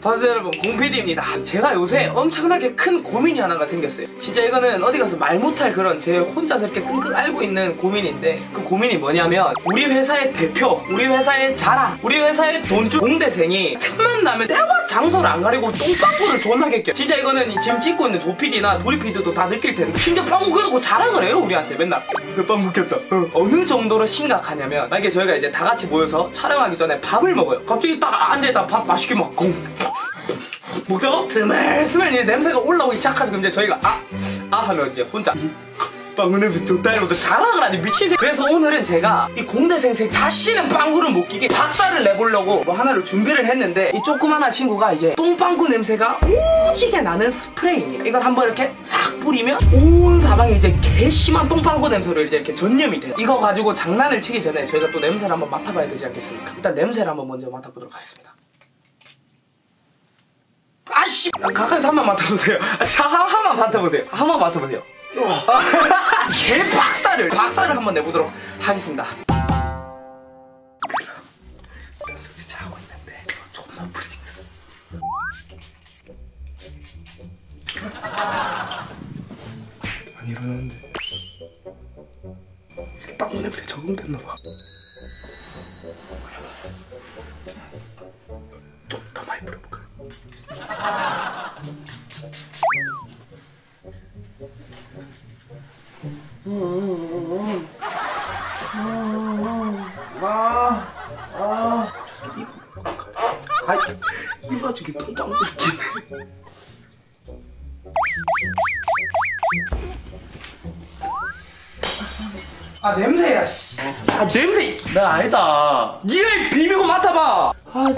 반수 여러분, 공PD입니다. 제가 요새 엄청나게 큰 고민이 하나가 생겼어요. 진짜 이거는 어디 가서 말 못할 그런 제 혼자서 이렇게 끙끙 앓고 있는 고민인데, 그 고민이 뭐냐면 우리 회사의 대표, 우리 회사의 자랑, 우리 회사의 돈주 공대생이 틈만 나면 때와 장소를 안 가리고 똥방구를 존나게 껴. 진짜 이거는 지금 찍고 있는 조PD나 도리PD도 다 느낄 텐데, 심지어 방구 껴놓고 자랑을 해요 우리한테 맨날. 몇 방구 꼈다. 어느 정도로 심각하냐면, 만약에 저희가 이제 다 같이 모여서 촬영하기 전에 밥을 먹어요. 갑자기 딱 앉아있다 밥 맛있게 먹고 먹다가 스멜스멜 이제 냄새가 올라오기 시작하죠. 그럼 이제 저희가 하면 이제 혼자 빵구 냄새 좋다 이러면서 자랑을 하니 미친 새끼. 그래서 오늘은 제가 이 공대생생 다시는 빵구를 못 끼게 박살을 내보려고 뭐 하나를 준비를 했는데, 이 조그만한 친구가 이제 똥빵구 냄새가 오지게 나는 스프레이입니다. 이걸 한번 이렇게 싹 뿌리면 온 사방에 이제 개심한 똥빵구 냄새로 이제 이렇게 전염이 돼요. 이거 가지고 장난을 치기 전에 저희가 또 냄새를 한번 맡아봐야 되지 않겠습니까? 일단 냄새를 한번 먼저 맡아보도록 하겠습니다. 아씨! 가까이서 한번 맡아보세요. 한번 맡아보세요. 한번 맡아보세요. 개 박살을 한번 내보도록 하겠습니다. 솔직히 자고 있는데 존나 뿌리네. 안 일어나는데 이 새끼 빵구 냄새 적응됐나봐. 좀 더 많이 뿌려볼까요? 이 와중에 똥빵 묻히네. 냄새야 씨. 냄새. 나 아니다. 니가 비비고 맡아봐.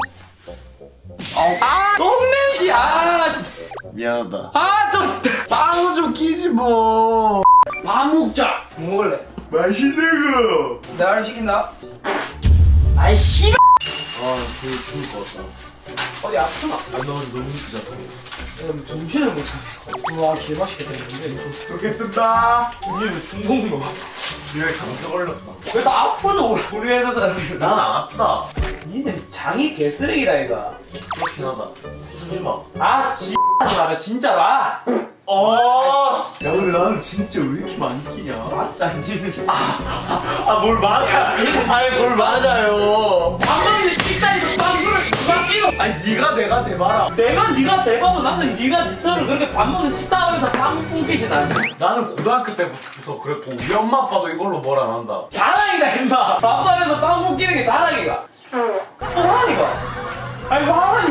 똥냄새. 진짜 미안하다. 좀 빵을 좀 끼지 뭐. 밥 먹자. 뭐 먹을래? 맛있는 거. 내가 하나 시킨다. 아이 씨발. 되게 죽을 것 같다. 어디 아프나? 나 너무 늦잖아. 정신을 못 차려. 와 개맛있겠다 이거. 먹겠습니다. 얘는 중독 먹어. 주위에 감기 걸렸다. 왜 나 아프노? 우리 회사 사람들. 난 안 아프다. 니네 장이 개쓰레기다 이거. 그렇긴 하다. 쓰지 마. 하지 마라 진짜로. 야 근데 나는 진짜 왜 이렇게 많이 끼냐? 맞다 니들. 뭘 맞아. 아니 뭘 맞아요. 밥 먹는데 뒷다리도 빵구를 누가 끼고. 네가 내가 대봐라. 내가 네가 대봐도 나는 네가 니처럼 그렇게 밥 먹는 식당에서 빵구 뿜기진 않아. 나는 고등학교 때부터 그랬고 우리 엄마 아빠도 이걸로 뭘 안 한다. 자랑이다 임마. 밥상에서 빵구 끼는 게 자랑이가. 또라니가. 사람이.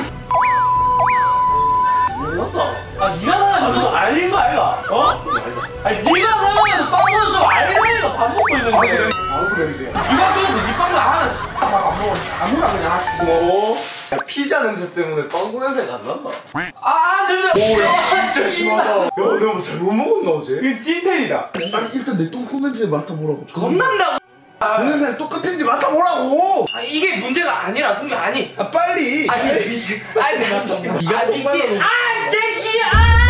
미안하다. 니가 사랑하면 좀 알린 거 아이가? 니가 사랑하면 빵구는 좀 알린 거니까 밥 먹고 있는데. 아무 냄새야. 니가 끼는데 니 빵구 하나 밥 안 먹어. 아무나 그냥 하시고. 야, 피자 냄새 때문에 빵구 냄새가 안 난다. 냄새. 오야 진짜 심하다. 야 내가 잘못 먹었나 어제? 이거 찐텐이다. 아니 일단 내 똥꼬 냄새 맡아보라고. 겁난다고. 저 냄새는 똑같은지 맡아보라고. 이게 문제가 아니라 승규 아니. 빨리. 내 미친. 내 미친. 네가 미친. 개씨야.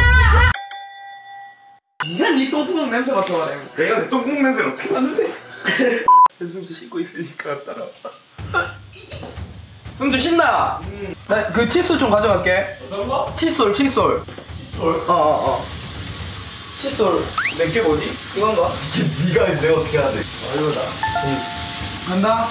니가 니 똥구멍 냄새 맡아봐라. 내가 내 똥국 냄새를 어떻게 맡는데? 승규 씻고 있으니까 따라와. 승규 신나. 나 그 칫솔 좀 가져갈게. 어떤 거? 칫솔. 뭘? 칫솔 몇 개 뭐지? 이건가? 네가 내가 어떻게 해야 돼? 이거다. 간다.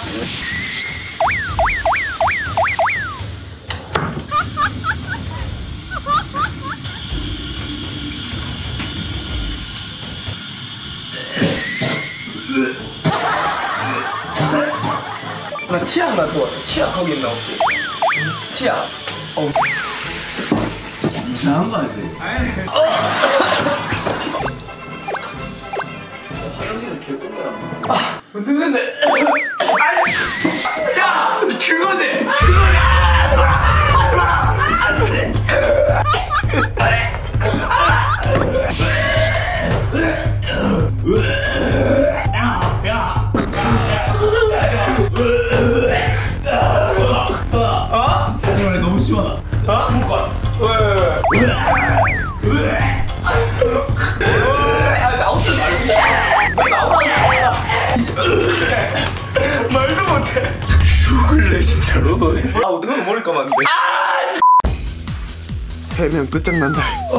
나 치약 놔두고 왔어. 치약 거기 있나 혹시? 치약. 이상한 거 아니지? 화장실에서 개똥이야. 냄새인데. 야! 그거지! 정말 너무 시원하다. 왜? 나오지 말고. 왜 나오라고? 말도 못해. 죽을래 진짜로 너네. 어떡하면 머리 감았는데. 세면 끝장난다.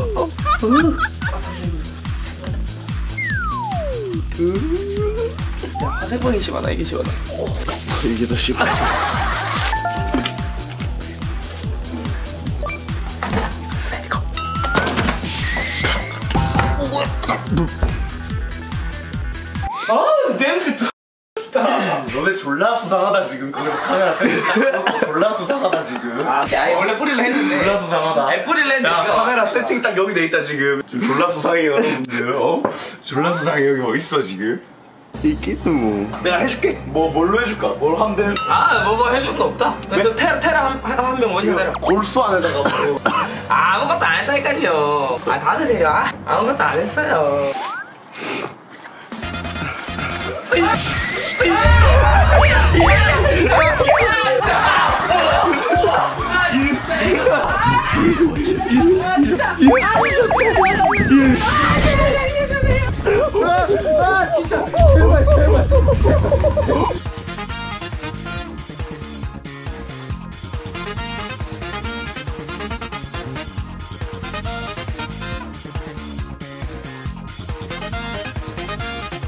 야, 화생방이 심하다. 이게 심하다. 이게 더 심하지. 아, 냄새. 너네 졸라 수상하다 지금. 거기서 카메라 세팅 딱 놓고 졸라 수상하다 지금. 아니, 원래 뿌리를 했는데. 졸라 수상하다. 아니, 뿌리를 했는데. 야, 지금. 카메라 세팅 딱 여기 돼 있다 지금. 지금 졸라 수상해요 여러분들. 졸라 수상해. 여기 뭐 있어 지금? 있겠는 뭐. 내가 해줄게. 뭐 뭘로 해줄까? 뭘 하면 돼? 아, 뭐 해줄 거 없다. 저 테라 한 명 원샷 해라. 골수 안에다가 뭐. 아무것도 안 했다니까요. 아, 다 드세요. 아무것도 안 했어요. 아, 진짜.